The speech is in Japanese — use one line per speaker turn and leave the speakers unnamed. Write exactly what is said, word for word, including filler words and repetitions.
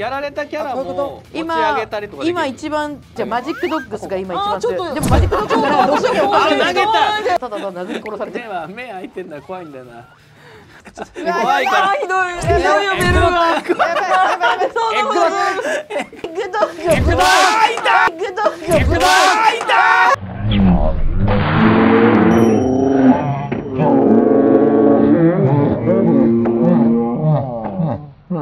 やられたキャラも持ち上
今
げたりとかできる。
今一番じゃあマジックドッグスが今一番強い。でもマジックドッグスがどうしてもおかしい。
あ投げた。
ただただ殴り殺されて
目は目開いてんだ怖いんだよな。
怖いから。ひどい。ひどいよベルが。やばいやばいやばい。エッグドッグ。エッグドッグ。エッグドッグ。エッグドッグ。エッグドッグ。